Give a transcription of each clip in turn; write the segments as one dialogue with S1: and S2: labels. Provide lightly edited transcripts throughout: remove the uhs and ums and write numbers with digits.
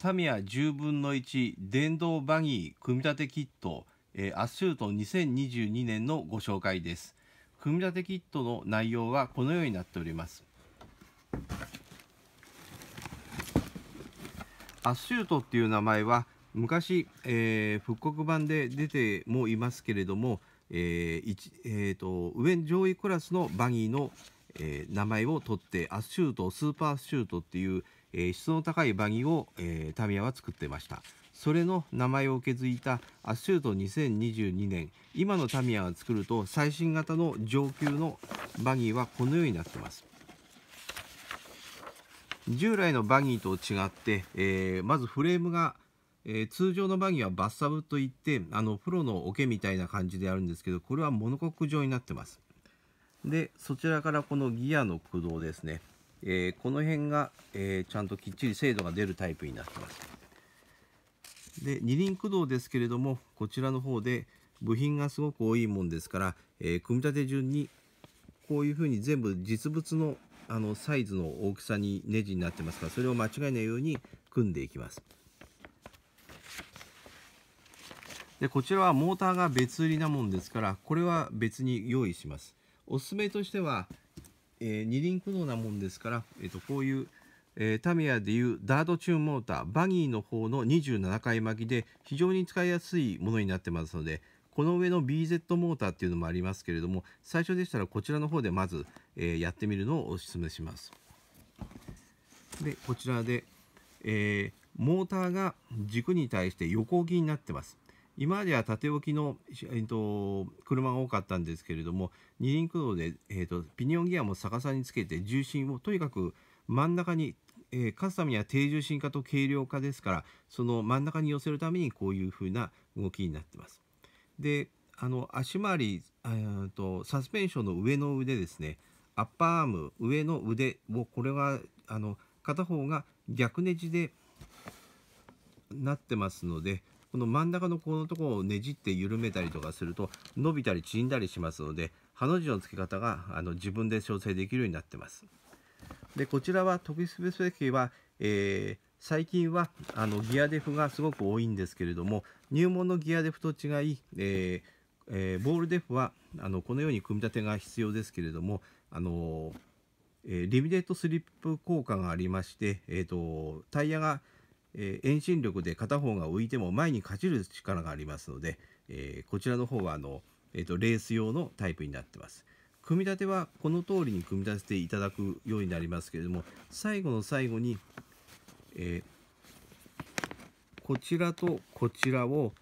S1: タミヤ10分の1電動バギー組み立てキット、アスシュート2022年のご紹介です。組み立てキットの内容はこのようになっております。アスシュートっていう名前は昔、復刻版で出てもいますけれども、上上位クラスのバギーの、名前を取ってアスシュート、スーパーアスシュートっていう、質の高いバギーを、タミヤは作ってました。それの名前を受け継いだアスシュート2022年、今のタミヤが作ると最新型の上級のバギーはこのようになってます。従来のバギーと違って、まずフレームが、通常のバギーはバッサブといってプロの桶みたいな感じであるんですけど、これはモノコック状になってます。でそちらからこのギアの駆動ですね、この辺が、ちゃんときっちり精度が出るタイプになってます。で二輪駆動ですけれども、こちらの方で部品がすごく多いもんですから、組み立て順にこういうふうに全部実物のサイズの大きさにネジになってますから、それを間違えないように組んでいきます。でこちらはモーターが別売りなもんですから、これは別に用意します。おすすめとしては、二輪駆動なもんですから、こういう、タミヤでいうダートチューンモーター、バギーの方の27回巻きで非常に使いやすいものになってますので、この上の BZ モーターっていうのもありますけれども、最初でしたらこちらの方でまず、やってみるのをお勧めします。でこちらで、モーターが軸に対して横置きになってます。今までは縦置きの、車が多かったんですけれども、二輪駆動で、ピニオンギアも逆さにつけて重心をとにかく真ん中に、勝つためには低重心化と軽量化ですから、その真ん中に寄せるためにこういう風な動きになってます。で足回りサスペンションの上の腕ですね、アッパーアーム上の腕を、これは片方が逆ネジでなってますので、この真ん中のこのところをねじって緩めたりとかすると伸びたり縮んだりしますので、ハの字の付け方が自分で調整できるようになってます。でこちらは特殊設計は、最近はギアデフがすごく多いんですけれども、入門のギアデフと違い、ボールデフはこのように組み立てが必要ですけれども、リミテッドスリップ効果がありまして、タイヤが遠心力で片方が浮いても前にかじる力がありますので、こちらの方はレース用のタイプになってます。組み立てはこの通りに組み立てていただくようになりますけれども、最後の最後に、こちらとこちらを、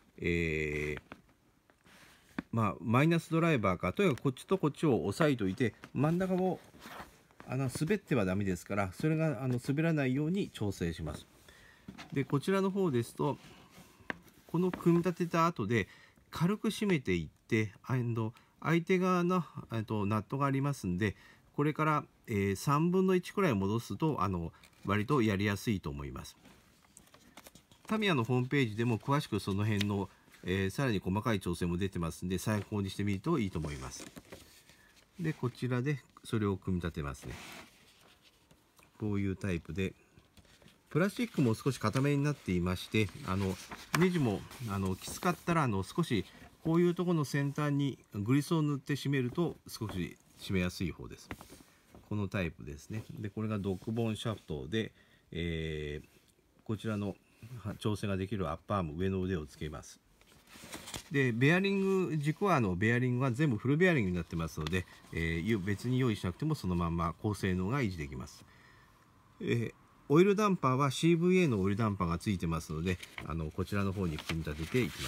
S1: マイナスドライバーか、とにかくこっちとこっちを押さえておいて、真ん中を滑ってはダメですから、それが滑らないように調整します。でこちらの方ですと、この組み立てた後で軽く締めていって、相手側のナットがありますんで、これから、3分の1くらい戻すと割とやりやすいと思います。タミヤのホームページでも詳しくその辺の、さらに細かい調整も出てますんで、参考にしてみるといいと思います。でこちらでそれを組み立てますね。こういうタイプで、プラスチックも少し固めになっていまして、ネジもきつかったら少しこういうところの先端にグリスを塗って締めると少し締めやすい方です。このタイプですね。でこれがドッグボーンシャフトで、こちらの調整ができるアッパーアーム上の腕をつけます。でベアリング、軸はベアリングは全部フルベアリングになってますので、別に用意しなくてもそのまんま高性能が維持できます。オイルダンパーは CVA のオイルダンパーがついてますので、こちらの方に組み立てていきます。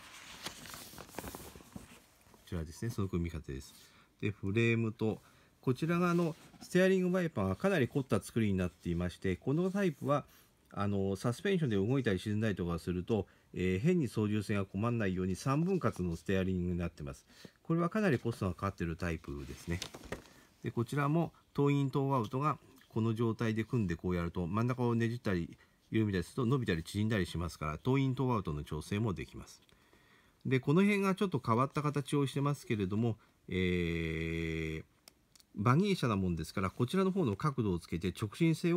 S1: こちらですね、その組み立てです。でフレームと、こちらがステアリングワイパーがかなり凝った作りになっていまして、このタイプはサスペンションで動いたり沈んだりとかすると、変に操縦性が困らないように3分割のステアリングになってます。これはかなりコストがかかっているタイプですね。でこちらもトーイントーアウトがこの状態で組んでこうやると、真ん中をねじったり緩めたりすると伸びたり縮んだりしますから、トーイントーアウトの調整もできます。でこの辺がちょっと変わった形をしてますけれども、バギー車なもんですから、こちらの方の角度をつけて直進性を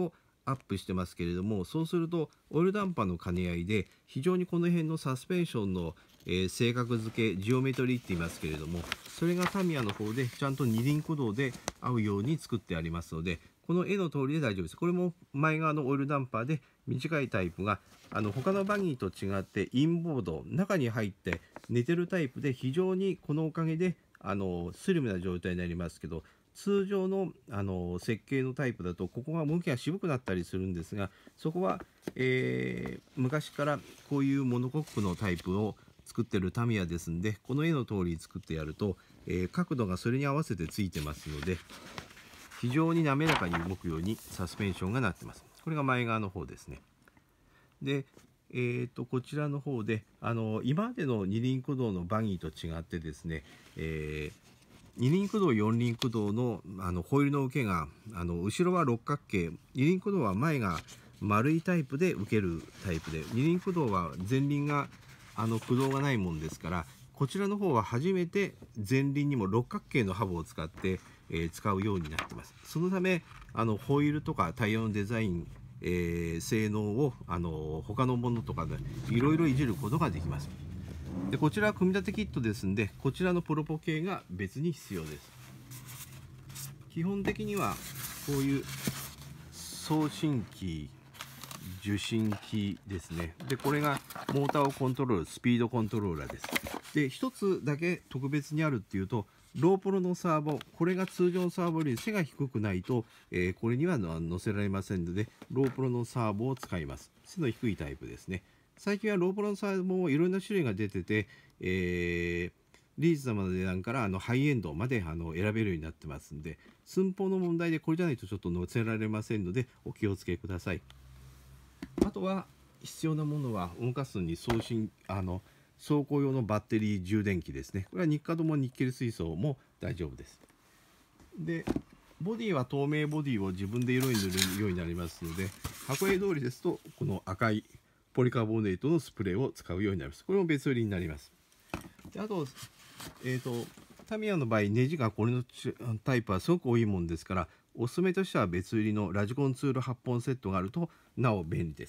S1: アップしてますけれども、そうするとオイルダンパーの兼ね合いで非常にこの辺のサスペンションの、正確付けジオメトリーって言いますけれども、それがタミヤの方でちゃんと二輪駆動で合うように作ってありますので、この絵の通りで大丈夫です。これも前側のオイルダンパーで短いタイプが他のバギーと違ってインボード中に入って寝てるタイプで、非常にこのおかげでスリムな状態になりますけど、通常の、設計のタイプだとここが動きが渋くなったりするんですが、そこは、昔からこういうモノコックのタイプを作ってるタミヤですんで、この絵の通り作ってやると、角度がそれに合わせてついてますので、非常に滑らかに動くようにサスペンションがなってます。これが前側の方ですね。で、こちらの方で今までの二輪駆動のバギーと違ってですね、二輪駆動四輪駆動のホイールの受けが後ろは六角形、二輪駆動は前が丸いタイプで受けるタイプで、二輪駆動は前輪が駆動がないもんですから、こちらの方は初めて前輪にも六角形のハブを使って、使うようになってます。そのためホイールとかタイヤのデザイン、性能を他のものとかでいろいろいじることができます。でこちらは組み立てキットですんで、こちらのプロポ系が別に必要です。基本的にはこういう送信機、受信機ですね。でこれがモーターをコントロール、スピードコントローラーです。で一つだけ特別にあるっていうと、ロープロのサーボ、これが通常のサーボより背が低くないと、これには乗せられませんので、ロープロのサーボを使います。背の低いタイプですね。最近はロープロのサーボもいろんな種類が出てて、リーズナブルな値段からハイエンドまで選べるようになってますんで、寸法の問題でこれじゃないとちょっと乗せられませんので、お気をつけください。あとは必要なものは動かすのに走行用のバッテリー充電器ですね。これはニッカドもニッケル水素も大丈夫です。でボディは透明ボディを自分で色に塗るようになりますので、箱絵通りですとこの赤いポリカーボネートのスプレーを使うようになります。これも別売りになります。であと、タミヤの場合ネジがこれのタイプはすごく多いもんですから、おすすめとしては別売りのラジコンツール8本セットがあるとなお便利です。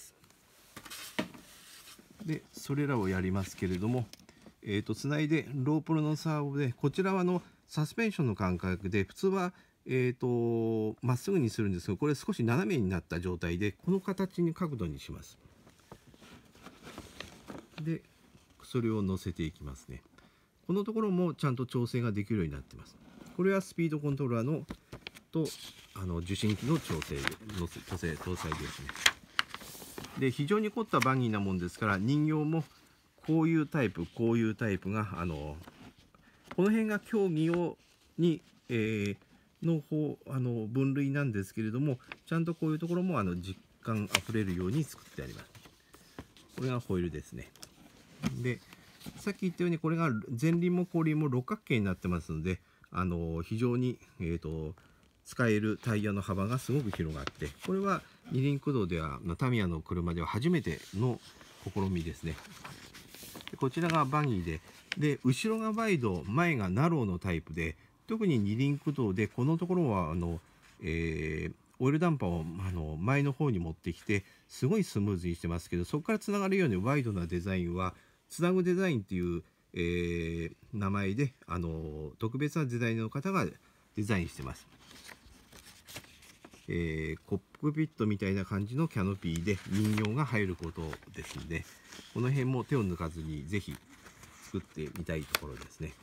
S1: でそれらをやりますけれども、つないでロープロのサーボで、こちらはサスペンションの感覚で普通はまっすぐにするんですが、これ少し斜めになった状態でこの形に角度にします。でそれを乗せていきますね。このところもちゃんと調整ができるようになってます。これはスピードコントローラーのと受信機の調整搭載ですね。で非常に凝ったバギーなもんですから、人形もこういうタイプこういうタイプがこの辺が競技用に、の方分類なんですけれども、ちゃんとこういうところも実感あふれるように作ってあります。これがホイールですね。でさっき言ったようにこれが前輪も後輪も六角形になってますので、非常に、使えるタイヤの幅がすごく広がって、これは二輪駆動ではタミヤの車では初めての試みですね。でこちらがバギーで後ろがワイド前がナローのタイプで、特に二輪駆動でこのところはオイルダンパーを前の方に持ってきてすごいスムーズにしてますけど、そこからつながるようにワイドなデザインはつなぐデザインっていう、名前で特別なデザインの方がデザインしてます。コックピットみたいな感じのキャノピーで人形が入ることですので、この辺も手を抜かずにぜひ作ってみたいところですね。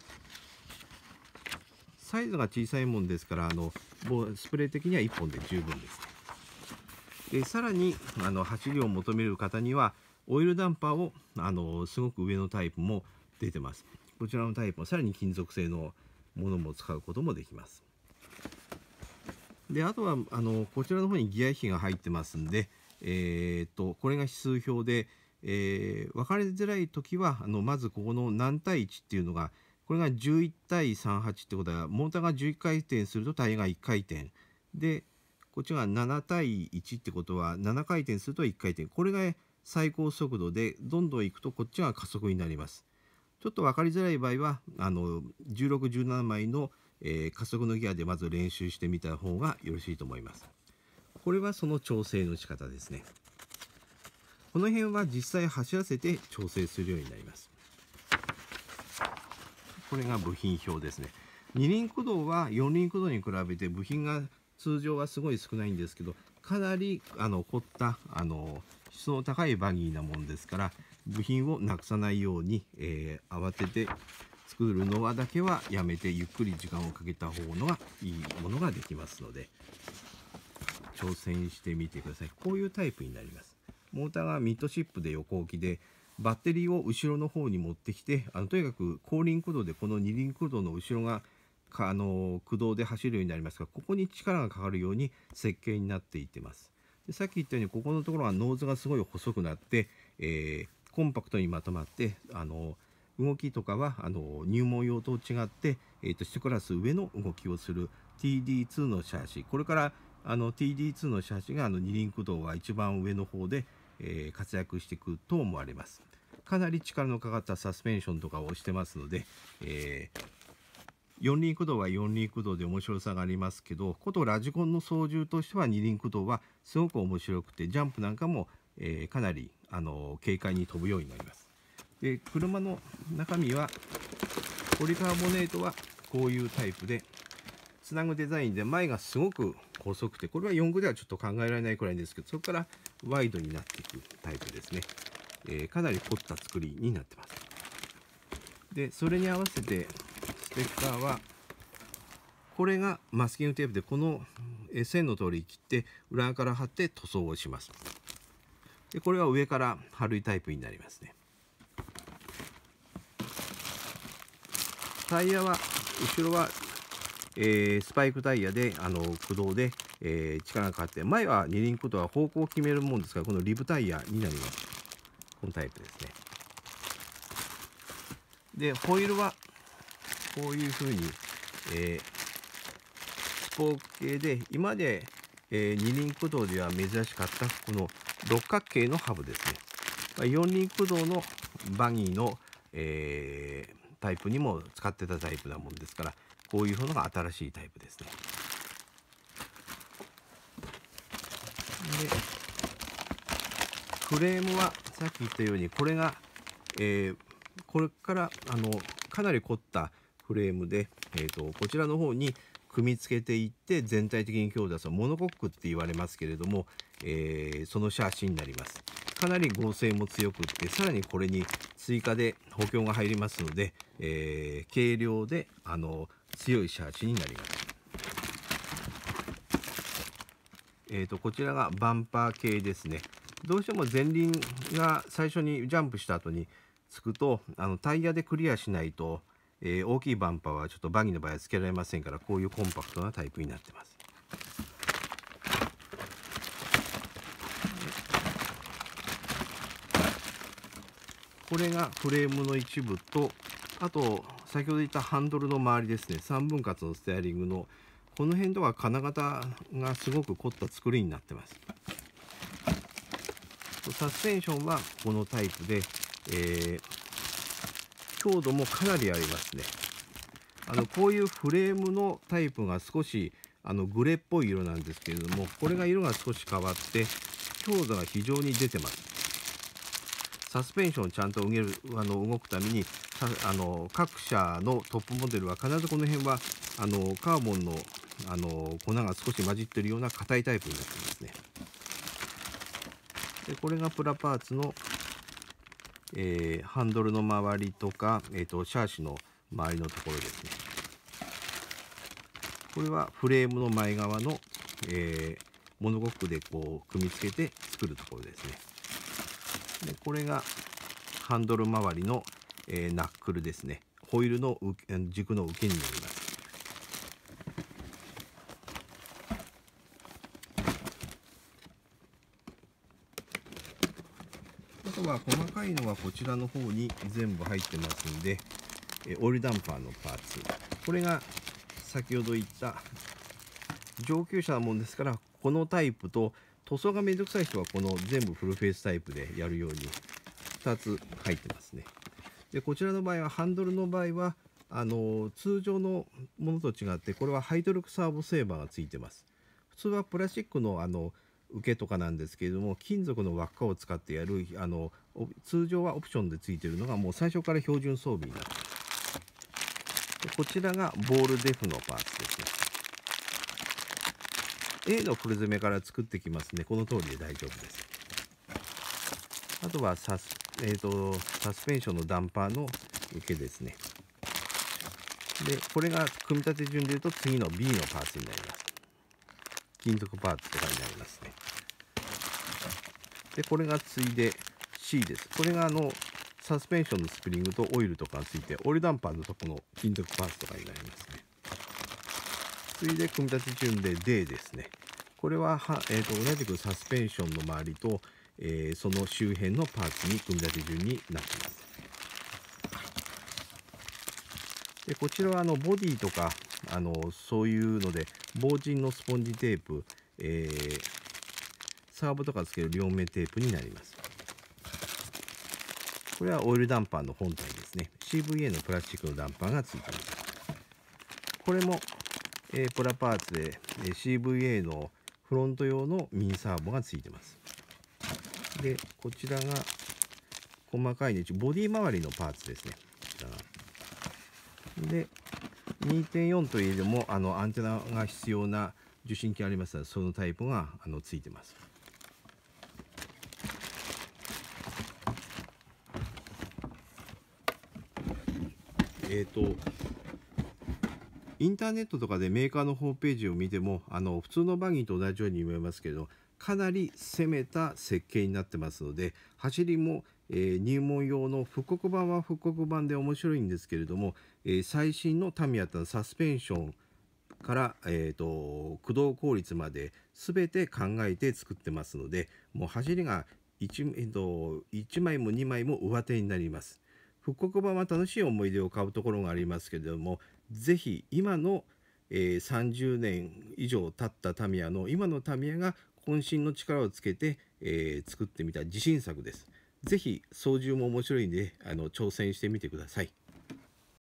S1: サイズが小さいもんですからスプレー的には1本で十分です。でさらに走りを求める方にはオイルダンパーをすごく上のタイプも出てます。こちらのタイプもさらに金属製のものも使うこともできます。であとはこちらの方にギア比が入ってますんで、これが指数表で、分かりづらい時はまずここの何対1っていうのが、これが11対38ってことはモーターが11回転するとタイヤが1回転で、こっちが7対1ってことは7回転すると1回転、これが最高速度でどんどんいくとこっちが加速になります。ちょっと分かりづらい場合は16、17枚の加速のギアでまず練習してみた方がよろしいと思います。 これはその調整の仕方ですね。この辺は実際走らせて調整するようになります。これが部品表ですね。二輪駆動は四輪駆動に比べて部品が通常はすごい少ないんですけど、かなり凝った質の高いバギーなもんですから、部品をなくさないように、慌てて作るのはだけはやめて、ゆっくり時間をかけた方がいいものができますので、挑戦してみてください。こういうタイプになります。モーターがミッドシップで横置きで、バッテリーを後ろの方に持ってきて、とにかく後輪駆動でこの二輪駆動の後ろが駆動で走るようになりますが、ここに力がかかるように設計になっていってます。でさっき言ったように、ここのところはノーズがすごい細くなって、コンパクトにまとまって、動きとかは入門用と違って、1クラス上の動きをする TD2 のシャーシ、これからTD2 のシャーシが二輪駆動は一番上の方で、活躍していくと思われます。かなり力のかかったサスペンションとかをしてますので、四輪駆動は四輪駆動で面白さがありますけど、ことラジコンの操縦としては二輪駆動はすごく面白くて、ジャンプなんかも、かなり軽快に飛ぶようになります。で車の中身はポリカーボネートはこういうタイプでつなぐデザインで、前がすごく細くて、これは4駆ではちょっと考えられないくらいですけど、そこからワイドになっていくタイプですね。かなり凝った作りになってます。でそれに合わせてステッカーは、これがマスキングテープでこの線の通り切って裏側から貼って塗装をします。でこれは上から貼るタイプになりますね。タイヤは後ろはスパイクタイヤで駆動で、力がかかって、前は二輪駆動は方向を決めるもんですから、このリブタイヤになります。このタイプですね。でホイールはこういうふうに、スポーク系で、今まで、二輪駆動では珍しかったこの六角形のハブですね。四輪駆動のバギーの、タイプにも使ってたタイプなもんですから、こういうのが新しいタイプですね。でフレームはさっき言ったように、これが、これからかなり凝ったフレームで、こちらの方に組み付けていって全体的に強打するモノコックって言われますけれども、そのシャーシになります。かなり剛性も強くって、さらにこれに追加で補強が入りますので、軽量で強いシャーシになります。こちらがバンパー系ですね。どうしても前輪が最初にジャンプした後につくと、タイヤでクリアしないと、大きいバンパーはちょっとバギーの場合はつけられませんから、こういうコンパクトなタイプになってます。これがフレームの一部と、あと先ほど言ったハンドルの周りですね、3分割のステアリングのこの辺とは金型がすごく凝った作りになってます。サスペンションはこのタイプで、強度もかなりありますね。こういうフレームのタイプが少しグレーっぽい色なんですけれども、これが色が少し変わって強度が非常に出てます。サスペンションをちゃんと動くために各社のトップモデルは必ずこの辺はカーボンの粉が少し混じっているような硬いタイプになってますね。でこれがプラパーツの、ハンドルの周りとか、シャーシの周りのところですね。これはフレームの前側の、モノコックでこう組み付けて作るところですね。でこれがハンドル周りの、ナックルですね。ホイールの軸の受けになります。あとは細かいのはこちらの方に全部入ってますんで、オイルダンパーのパーツ、これが先ほど言った上級者なもんですから、このタイプと塗装がめんどくさい人はこの全部フルフェイスタイプでやるように2つ入ってますね。でこちらの場合はハンドルの場合は通常のものと違って、これはハイドロックサーボセーバーがついてます。 普通はプラスチックの受けとかなんですけれども、金属の輪っかを使ってやる通常はオプションでついているのがもう最初から標準装備になっています。でこちらがボールデフのパーツですね。A の黒詰めから作ってきますね。この通りで大丈夫です。あとはサスペンションのダンパーの受けですね。でこれが組み立て順でいうと次の B のパーツになります。金属パーツとかになりますね。でこれが次いで C です。これがサスペンションのスプリングとオイルとかがついて、オイルダンパーのとこの金属パーツとかになりますね。次いで組み立て順で D ですね。これは同じくサスペンションの周りと、その周辺のパーツに組み立て順になっています。でこちらはボディとかそういうので防塵のスポンジテープ、サーボとかつける両面テープになります。これはオイルダンパーの本体ですね。 CVA のプラスチックのダンパーがついています。これも、プラパーツで、CVA のフロント用のミニサーボがついてます。でこちらが細かいねボディ周りのパーツですね。こちらがで 2.4 といえどもアンテナが必要な受信機ありますので、そのタイプがついてます。インターネットとかでメーカーのホームページを見ても普通のバギーと同じように見えますけど、かなり攻めた設計になってますので、走りも、入門用の復刻版は復刻版で面白いんですけれども、最新のタミヤのサスペンションから、駆動効率まで全て考えて作ってますので、もう走りが 1枚も2枚も上手になります。復刻版は楽しい思い出を買うところがありますけれども、ぜひ今の、30年以上経ったタミヤの今のタミヤが渾身の力をつけて、作ってみた自信作です。ぜひ操縦も面白いんで挑戦してみてください。